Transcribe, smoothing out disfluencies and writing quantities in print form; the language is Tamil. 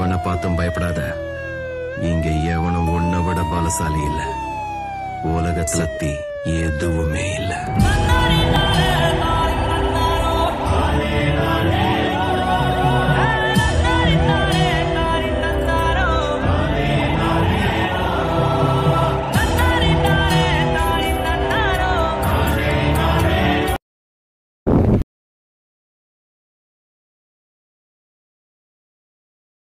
எவனை பார்த்தும் பயப்படாத. இங்க எவனும் உன்னை விட பலசாலி இல்ல. உலகத்துல எதுவுமே இல்ல.